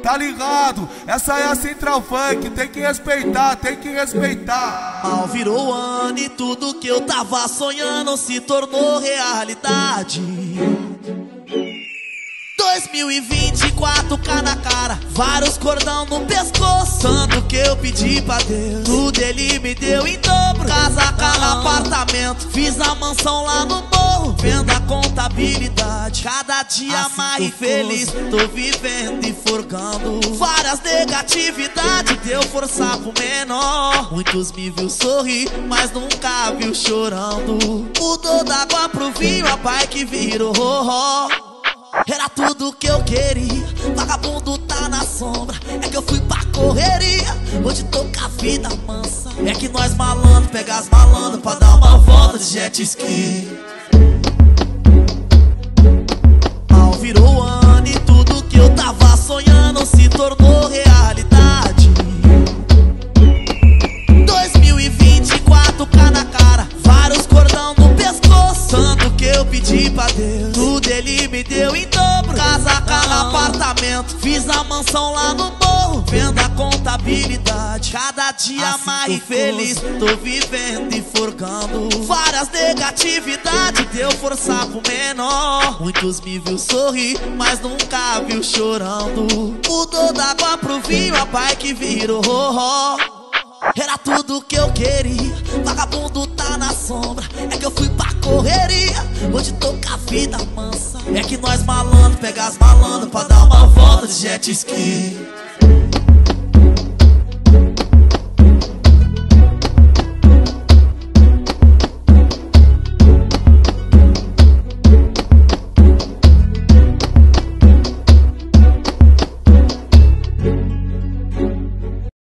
Tá ligado? Essa é a Central Funk, tem que respeitar, tem que respeitar. Mal virou ano e tudo que eu tava sonhando se tornou realidade. 2024, cá na cara, vários cordão no pescoço. Tanto que eu pedi pra Deus, tudo ele me deu em dobro. Casa, carro, apartamento, fiz a mansão lá no morro. Vendo a contabilidade, cada dia assim mais feliz. Tô vivendo e forgando várias negatividades. Deu força pro menor, muitos me viu sorrir, mas nunca viu chorando. Mudou da água pro vinho, a bike virou Era tudo que eu queria, vagabundo tá na sombra. É que eu fui pra correria, hoje tô com a vida mansa. É que nós malandro, pega as malandras pra dar uma volta de jet ski. Mal virou ano e tudo que eu tava sonhando se tornou realidade. 2024, cá na cara, vários cordão no pescoço. Tanto que eu pedi pra Deus, tudo ele me deu em dobro. Casa, carro, apartamento, fiz a mansão lá no morro. Vendo a contabilidade, cada dia assim mais feliz. Tô vivendo e forgando várias negatividades. Deu força pro menor, muitos me viu sorrir, mas nunca viu chorando. Mudou da água pro vinho, a bike virou Era tudo que eu queria, vagabundo tá na sombra. É que eu fui pra correria, hoje tô com a vida mansa. É que nós malandro, pega as malandras pra dar uma volta de jet ski.